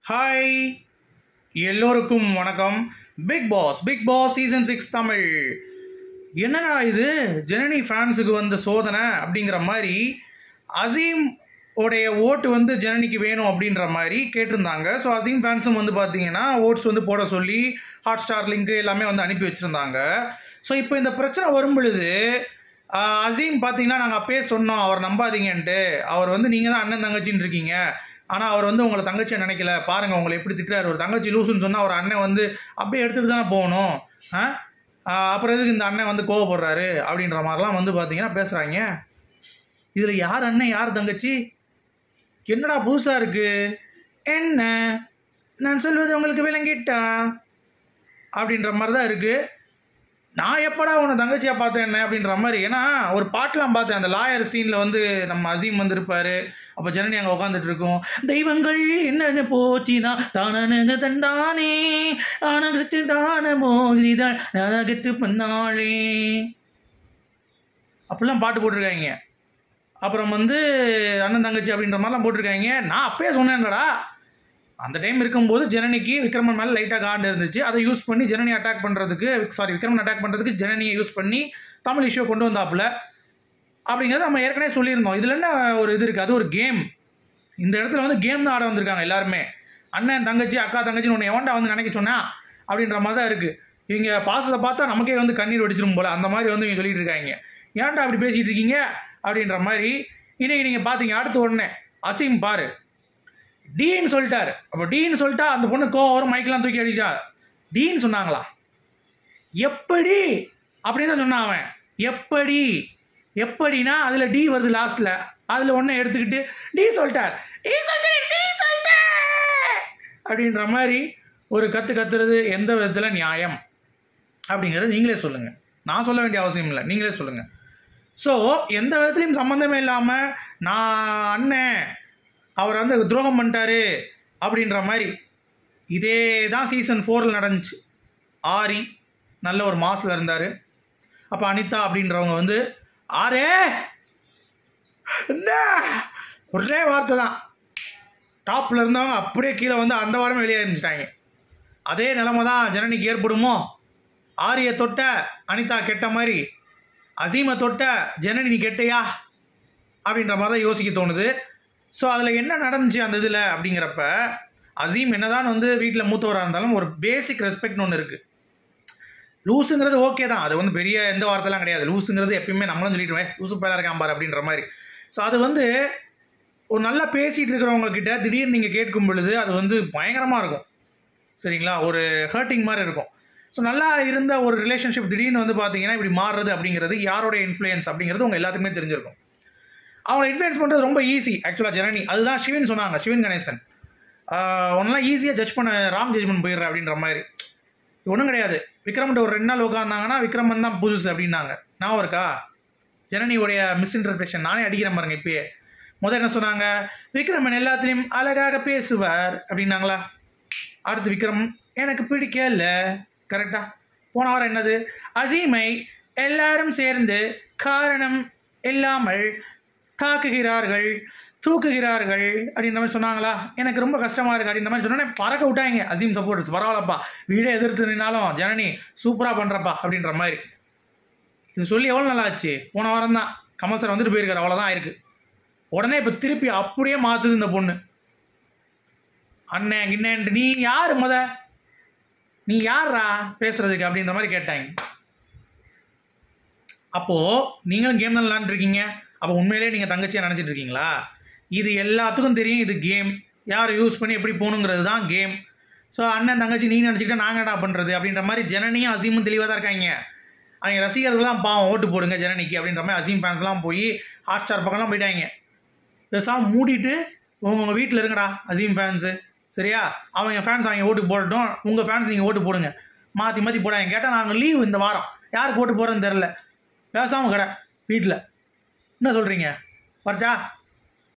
Hi எல்லோருக்கும் வணக்கம். Bigg Boss season 6 Tamil. என்னடா இது ஜனனி ஃபேன்ஸுக்கு வந்த சோதனை அப்படிங்கிற மாதிரி அசீம் உடைய ஓட்டு வந்து ஜனனிக்கு வேணும் அப்படின்ற மாதிரி கேட்டிருந்தாங்க. ஸோ அசீம் ஃபேன்ஸும் வந்து பார்த்தீங்கன்னா ஓட்ஸ் வந்து போட சொல்லி ஹாட் ஸ்டார் லிங்க் எல்லாமே வந்து அனுப்பி வச்சுருந்தாங்க. ஸோ இப்போ இந்த பிரச்சனை வரும் பொழுது அசீம் பார்த்தீங்கன்னா நாங்கள் அப்பயே சொன்னோம் அவர் நம்பாதீங்கன்ட்டு. அவர் வந்து நீங்கள் தான் அண்ணன் தங்கச்சின்னு இருக்கீங்க, ஆனால் அவர் வந்து உங்களை தங்கச்சியை நினைக்கல, பாருங்கள் உங்களை எப்படி திட்டுறாரு. ஒரு தங்கச்சி லூசுன்னு சொன்னால் ஒரு அண்ணன் வந்து அப்படியே எடுத்துகிட்டு தானே போகணும், அப்புறம் எதுக்கு இந்த அண்ணன் வந்து கோவப்படுறாரு அப்படின்ற மாதிரிலாம் வந்து பார்த்தீங்கன்னா பேசுகிறாங்க. இதில் யார் அண்ணன் யார் தங்கச்சி என்னடா புதுசாக இருக்குது? என்ன நான் சொல்வது உங்களுக்கு விளங்கிட்டா அப்படின்ற மாதிரி தான் இருக்குது. நான் எப்படா உன்னை தங்கச்சியாக பார்த்தேன் என்ன அப்படின்ற மாதிரி. ஏன்னா ஒரு பாட்டெலாம் பார்த்தேன், அந்த லாயர் சீனில் வந்து நம்ம அசீம் வந்து இருப்பார், அப்போ ஜனனி அங்கே உட்காந்துட்டு இருக்கும். தெய்வங்கள் என்னென்ன போச்சுனா தானே தந்தானே ஆனகத்து தான மோதிதான் நகத்து பண்ணாளே அப்படிலாம் பாட்டு போட்டிருக்காங்க. அப்புறம் வந்து அண்ணன் தங்கச்சி அப்படின்ற மாதிரிலாம் போட்டிருக்காங்க. நான் அப்பயே சொன்னேன்லடா, அந்த டைம் இருக்கும்போது ஜனனிக்கு விக்ரமன் மேலே லைட்டாக காண்டு இருந்துச்சு. அதை யூஸ் பண்ணி ஜனனி அட்டாக் பண்ணுறதுக்கு விக்ரமன் அட்டாக் பண்ணுறதுக்கு ஜனனியை யூஸ் பண்ணி தமிழ் இஷ்யூ கொண்டு வந்தாப்புல அப்படிங்கிறது நம்ம ஏற்கனவே சொல்லியிருந்தோம். இதில் என்ன ஒரு இது இருக்குது, அது ஒரு கேம். இந்த இடத்துல வந்து கேம் தான் ஆட வந்திருக்காங்க எல்லாருமே. அண்ணன் தங்கச்சி அக்கா தங்கச்சின்னு ஒன்று எவன்டா வந்து நினைக்க சொன்னா அப்படின்ற மாதிரி தான் இருக்குது. இவங்க பாசத்தை பார்த்தா நமக்கே வந்து கண்ணீர் வெடிச்சிடும் போல், அந்த மாதிரி வந்து இவங்க சொல்லிட்டு இருக்காங்க. ஏன்டா அப்படி பேசிகிட்டு இருக்கீங்க அப்படின்ற மாதிரி. இன்னைக்கு நீங்கள் பார்த்தீங்க அடுத்த உடனே அசீம் பாரு டீன்னு சொல்லிட்டாரு. அப்போ டீன்னு சொல்லிட்டா அந்த பொண்ணு கோவம் வரும், மைக்கெலாம் தூக்கி அடிச்சா. டீன்னு சொன்னாங்களா? எப்படி அப்படின்னு தான் சொன்னான் அவன். எப்படின்னா அதில் டி வருது லாஸ்ட்டில், அதில் ஒன்று எடுத்துக்கிட்டு டி சொல்லிட்டார் அப்படின்ற மாதிரி ஒரு கத்துறது எந்த விதத்தில் நியாயம் அப்படிங்கிறது நீங்களே சொல்லுங்கள். நான் சொல்ல வேண்டிய அவசியம் இல்லை, நீங்களே சொல்லுங்கள். ஸோ எந்த விதத்துலையும் சம்மந்தமே இல்லாமல் நான் அண்ணன் அவர் வந்து துரோகம் பண்ணிட்டாரு அப்படின்ற மாதிரி. இதே தான் சீசன் 4 நடந்துச்சு. ஆரி நல்ல ஒரு மாசில் இருந்தார். அப்போ அனிதா அப்படின்றவங்க வந்து ஆரே என்ன ஒரே வார்த்தை தான், டாப்பில் இருந்தவங்க அப்படியே கீழே வந்து அந்த வாரமே வெளியே இருந்துச்சிட்டாங்க. அதே நிலைமை தான் ஜனனிக்கு ஏற்படுமோ? ஆரியை தொட்ட அனிதா கெட்ட மாதிரி, அசீமை தொட்ட ஜனனி நீ கெட்டையா அப்படின்ற மாதிரி தான் யோசிக்க தோணுது. ஸோ அதில் என்ன நடந்துச்சு அந்த இதில் அப்படிங்கிறப்ப, அசீம் என்னதான் வந்து வீட்டில் மூத்தவராக இருந்தாலும் ஒரு பேசிக் ரெஸ்பெக்ட்னு ஒன்று இருக்குது. லூஸுங்கிறது ஓகே தான், அது வந்து பெரிய எந்த வார்த்தைலாம் கிடையாது. லூஸுங்கிறது எப்பயுமே நம்மளும் சொல்லிட்டுருவேன், லூசு பேலாக இருக்கான் பாரு அப்படின்ற மாதிரி. ஸோ அது வந்து ஒரு நல்லா பேசிகிட்டு இருக்கிறவங்கக்கிட்ட திடீர்னு நீங்கள் கேட்கும் பொழுது அது வந்து பயங்கரமாக இருக்கும், சரிங்களா? ஒரு ஹர்ட்டிங் மாதிரி இருக்கும். ஸோ நல்லா இருந்த ஒரு ரிலேஷன்ஷிப் திடீர்னு வந்து பார்த்தீங்கன்னா இப்படி மாறுறது அப்படிங்கிறது யாரோட இன்ஃப்ளூயன்ஸ் அப்படிங்கிறது உங்கள் எல்லாத்துக்குமே தெரிஞ்சிருக்கும். அவங்களை இன்ஃப்ளூயன்ஸ் பண்ணுறது ரொம்ப ஈஸி ஆக்சுவலாக ஜனனி. அதுதான் சிவன் சொன்னாங்க, சிவன் கணேசன் ஒன்றெல்லாம் ஈஸியாக ஜட்ஜ் பண்ண, ராங் ஜட்ஜ்மெண்ட் போயிடுற அப்படின்ற மாதிரி. ஒன்றும் கிடையாது. விக்ரம்கிட்ட ஒரு 2 நாள் உட்காந்தாங்கன்னா விக்ரமன் தான் புதுசு அப்படின்னாங்க. நான் இருக்கா ஜனனியோடைய மிஸ்இன்டர்பிரேஷன் நானே அடிக்கிறேன் பாருங்க. இப்பயே முதல் என்ன சொன்னாங்க, விக்ரமன் எல்லாத்துலேயும் அழகாக பேசுவார் அப்படின்னாங்களா. அடுத்து விக்ரம் எனக்கு பிடிக்கல, கரெக்டா? போன வாரம் என்னது, அசீமை எல்லாரும் சேர்ந்து காரணம் இல்லாமல் தாக்குகிறார்கள் தூக்குகிறார்கள் அப்படின்ற மாதிரி சொன்னாங்களா. எனக்கு ரொம்ப கஷ்டமாக இருக்குது அப்படின்ற மாதிரி சொன்னோன்னே பறக்க விட்டாங்க அசீம் சப்போர்ட்டர்ஸ். பரவாயில்லப்பா, வீடே எதிர்த்து நின்னாலும் ஜனனி சூப்பராக பண்ணுறப்பா அப்படின்ற மாதிரி. இது சொல்லி எவ்வளோ நல்லா ஆச்சு? போன வாரம் தான் கமல் சார் வந்துட்டு போயிருக்காரு, அவ்வளோதான் ஆயிருக்கு. உடனே இப்போ திருப்பி அப்படியே மாற்றுது இந்த பொண்ணு. அண்ணன் கிண்ணேன்ட்டு நீ யார் நீ யாரா பேசுறதுக்கு அப்படின்ற மாதிரி கேட்டாங்க. அப்போது நீங்களும் கேம் தான் விளாண்டுருக்கீங்க. அப்போ உண்மையிலேயே நீங்கள் தங்கச்சியாக நினச்சிட்டு இருக்கீங்களா? இது எல்லாத்துக்கும் தெரியும், இது கேம். யார் யூஸ் பண்ணி எப்படி போகணுங்கிறது தான் கேம். ஸோ அண்ணன் தங்கச்சி நீ நினச்சிக்கிட்டா நாங்கள் என்ன பண்ணுறது அப்படின்ற மாதிரி ஜனனியும் அசீமும் தெளிவாக தான் இருக்காங்க. அவங்க ரசிகர்கள்லாம் பாவம் ஓட்டு போடுங்க ஜனனிக்கு அப்படின்ற மாதிரி அசீம் ஃபேன்ஸ்லாம் போய் ஹாட் ஸ்டார் பக்கம்லாம் போயிட்டாங்க. பெருசாக மூடிட்டு உங்கள் வீட்டில் இருங்கடா அசீம் ஃபேன்ஸு, சரியா? அவங்க ஃபேன்ஸ் அவங்க ஓட்டு போடட்டும், உங்கள் ஃபேன்ஸ் நீங்கள் ஓட்டு போடுங்க, மாற்றி போடாங்க. கேட்டால் நாங்கள் லீவ் இந்த வாரம், யாருக்கு ஓட்டு போடுறேன்னு தெரில, பேசாமல் கடை வீட்டில். என்ன சொல்கிறீங்க? வரட்டா?